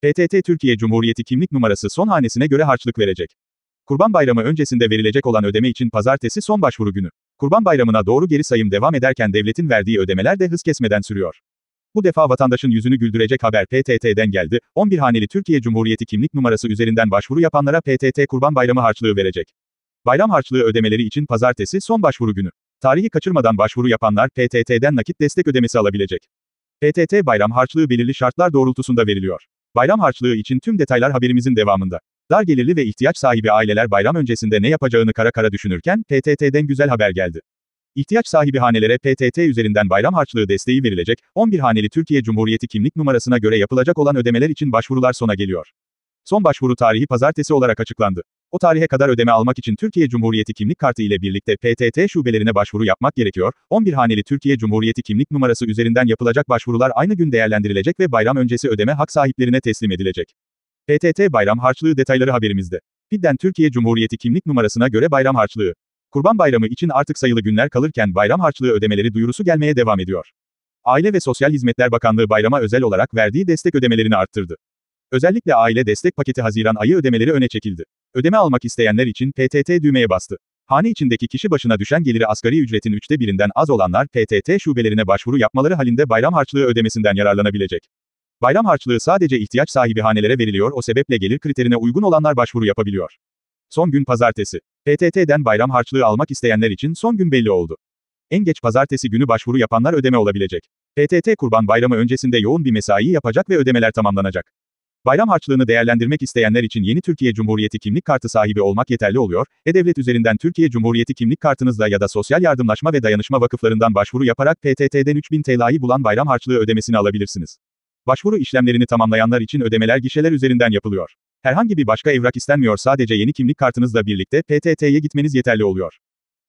PTT Türkiye Cumhuriyeti kimlik numarası son hanesine göre harçlık verecek. Kurban Bayramı öncesinde verilecek olan ödeme için pazartesi son başvuru günü. Kurban Bayramı'na doğru geri sayım devam ederken devletin verdiği ödemeler de hız kesmeden sürüyor. Bu defa vatandaşın yüzünü güldürecek haber PTT'den geldi. 11 haneli Türkiye Cumhuriyeti kimlik numarası üzerinden başvuru yapanlara PTT Kurban Bayramı harçlığı verecek. Bayram harçlığı ödemeleri için pazartesi son başvuru günü. Tarihi kaçırmadan başvuru yapanlar PTT'den nakit destek ödemesi alabilecek. PTT bayram harçlığı belirli şartlar doğrultusunda veriliyor. Bayram harçlığı için tüm detaylar haberimizin devamında. Dar gelirli ve ihtiyaç sahibi aileler bayram öncesinde ne yapacağını kara kara düşünürken PTT'den güzel haber geldi. İhtiyaç sahibi hanelere PTT üzerinden bayram harçlığı desteği verilecek. 11 haneli Türkiye Cumhuriyeti kimlik numarasına göre yapılacak olan ödemeler için başvurular sona geliyor. Son başvuru tarihi pazartesi olarak açıklandı. O tarihe kadar ödeme almak için Türkiye Cumhuriyeti kimlik kartı ile birlikte PTT şubelerine başvuru yapmak gerekiyor. 11 haneli Türkiye Cumhuriyeti kimlik numarası üzerinden yapılacak başvurular aynı gün değerlendirilecek ve bayram öncesi ödeme hak sahiplerine teslim edilecek. PTT bayram harçlığı detayları haberimizde. PİD'den Türkiye Cumhuriyeti kimlik numarasına göre bayram harçlığı. Kurban Bayramı için artık sayılı günler kalırken bayram harçlığı ödemeleri duyurusu gelmeye devam ediyor. Aile ve Sosyal Hizmetler Bakanlığı bayrama özel olarak verdiği destek ödemelerini arttırdı. Özellikle aile destek paketi Haziran ayı ödemeleri öne çekildi. Ödeme almak isteyenler için PTT düğmeye bastı. Hane içindeki kişi başına düşen geliri asgari ücretin 1/3'ünden az olanlar PTT şubelerine başvuru yapmaları halinde bayram harçlığı ödemesinden yararlanabilecek. Bayram harçlığı sadece ihtiyaç sahibi hanelere veriliyor, o sebeple gelir kriterine uygun olanlar başvuru yapabiliyor. Son gün pazartesi. PTT'den bayram harçlığı almak isteyenler için son gün belli oldu. En geç pazartesi günü başvuru yapanlar ödeme olabilecek. PTT Kurban Bayramı öncesinde yoğun bir mesai yapacak ve ödemeler tamamlanacak. Bayram harçlığını değerlendirmek isteyenler için yeni Türkiye Cumhuriyeti kimlik kartı sahibi olmak yeterli oluyor. E-Devlet üzerinden Türkiye Cumhuriyeti kimlik kartınızla ya da Sosyal Yardımlaşma ve Dayanışma Vakıflarından başvuru yaparak PTT'den 3000 TL'yi bulan bayram harçlığı ödemesini alabilirsiniz. Başvuru işlemlerini tamamlayanlar için ödemeler gişeler üzerinden yapılıyor. Herhangi bir başka evrak istenmiyor, sadece yeni kimlik kartınızla birlikte PTT'ye gitmeniz yeterli oluyor.